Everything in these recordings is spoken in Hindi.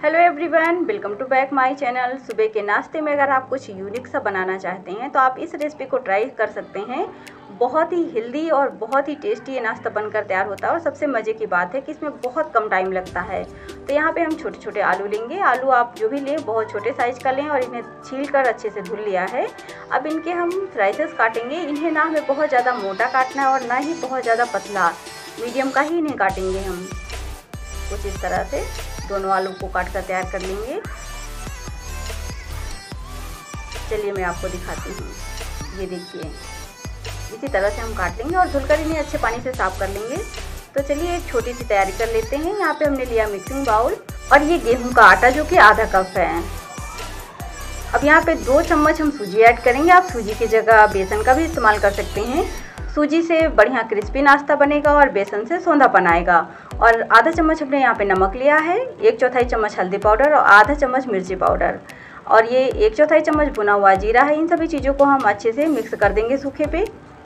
Hello everyone, welcome to back my channel. सुबह के नाश्ते में अगर आप कुछ यूनिक सा बनाना चाहते हैं तो आप इस रेसिपी को ट्राई कर सकते हैं। बहुत ही हेल्दी और बहुत ही टेस्टी ये नाश्ता बनकर तैयार होता है और सबसे मज़े की बात है कि इसमें बहुत कम टाइम लगता है। तो यहाँ पे हम छोटे छोटे आलू लेंगे। आलू आप जो भी लें बहुत छोटे साइज़ का लें और इन्हें छील कर अच्छे से धुल लिया है। अब इनके हम स्लाइसेस काटेंगे। इन्हें ना हमें बहुत ज़्यादा मोटा काटना है और ना ही बहुत ज़्यादा पतला, मीडियम का ही इन्हें काटेंगे हम। कुछ इस तरह से दोनों आलू को काट कर तैयार कर लेंगे। चलिए मैं आपको दिखाती हूँ। ये देखिए, इसी तरह से हम काट लेंगे और धुलकर इन्हें अच्छे पानी से साफ कर लेंगे। तो चलिए एक छोटी सी तैयारी कर लेते हैं। यहाँ पे हमने लिया मिक्सिंग बाउल और ये गेहूं का आटा जो कि आधा कप है। अब यहाँ पे 2 चम्मच हम सूजी ऐड करेंगे। आप सूजी की जगह बेसन का भी इस्तेमाल कर सकते हैं। सूजी से बढ़िया क्रिस्पी नाश्ता बनेगा और बेसन से सौंधापन आएगा। और आधा चम्मच हमने यहाँ पे नमक लिया है, 1/4 चम्मच हल्दी पाउडर और आधा चम्मच मिर्ची पाउडर और ये 1/4 चम्मच भुना हुआ जीरा है। इन सभी चीज़ों को हम अच्छे से मिक्स कर देंगे सूखे पे।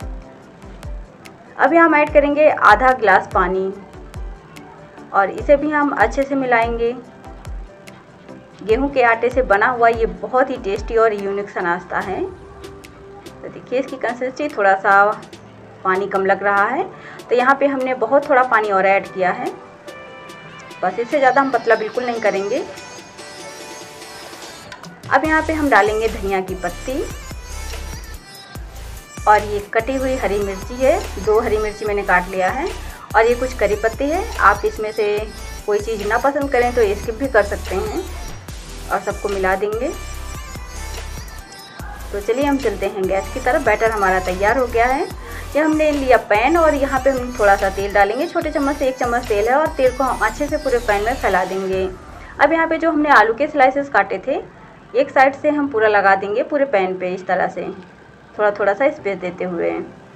अब यहाँ हम ऐड करेंगे आधा गिलास पानी और इसे भी हम अच्छे से मिलाएंगे। गेहूं के आटे से बना हुआ ये बहुत ही टेस्टी और यूनिक सा नाश्ता है। तो देखिए इसकी कंसिस्टेंसी थोड़ा सा पानी कम लग रहा है, तो यहाँ पे हमने बहुत थोड़ा पानी और ऐड किया है। बस इससे ज़्यादा हम पतला बिल्कुल नहीं करेंगे। अब यहाँ पे हम डालेंगे धनिया की पत्ती और ये कटी हुई हरी मिर्ची है। 2 हरी मिर्ची मैंने काट लिया है और ये कुछ करी पत्ती है। आप इसमें से कोई चीज़ ना पसंद करें तो स्किप भी कर सकते हैं और सबको मिला देंगे। तो चलिए हम चलते हैं गैस की तरफ। बैटर हमारा तैयार हो गया है। यह हमने लिया पैन और यहाँ पे हम थोड़ा सा तेल डालेंगे। छोटे चम्मच से 1 चम्मच तेल है और तेल को हम अच्छे से पूरे पैन में फैला देंगे। अब यहाँ पे जो हमने आलू के स्लाइसेस काटे थे, एक साइड से हम पूरा लगा देंगे पूरे पैन पे, इस तरह से थोड़ा थोड़ा सा स्पेस देते हुए।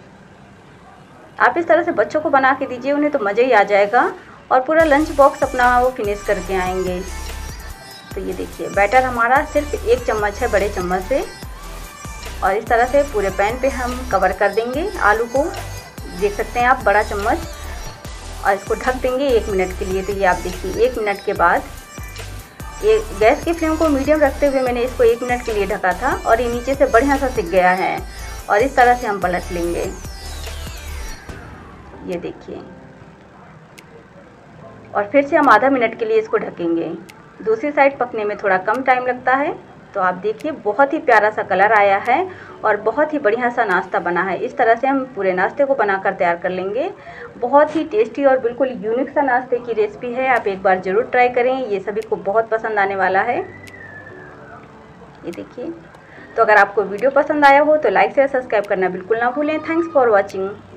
आप इस तरह से बच्चों को बना के दीजिए, उन्हें तो मज़ा ही आ जाएगा और पूरा लंच बॉक्स अपना वो फिनिश करके आएंगे। तो ये देखिए बैटर हमारा सिर्फ 1 चम्मच है बड़े चम्मच से और इस तरह से पूरे पैन पे हम कवर कर देंगे आलू को। देख सकते हैं आप, बड़ा चम्मच, और इसको ढक देंगे 1 मिनट के लिए। तो ये आप देखिए 1 मिनट के बाद ये गैस की फ्लेम को मीडियम रखते हुए मैंने इसको 1 मिनट के लिए ढका था और ये नीचे से बढ़िया सा सिक गया है। और इस तरह से हम पलट लेंगे। ये देखिए, और फिर से हम आधा मिनट के लिए इसको ढकेंगे। दूसरी साइड पकने में थोड़ा कम टाइम लगता है। तो आप देखिए बहुत ही प्यारा सा कलर आया है और बहुत ही बढ़िया सा नाश्ता बना है। इस तरह से हम पूरे नाश्ते को बनाकर तैयार कर लेंगे। बहुत ही टेस्टी और बिल्कुल यूनिक सा नाश्ते की रेसिपी है। आप एक बार ज़रूर ट्राई करें, ये सभी को बहुत पसंद आने वाला है। ये देखिए, तो अगर आपको वीडियो पसंद आया हो तो लाइक शेयर सब्सक्राइब करना बिल्कुल ना भूलें। Thanks for watching.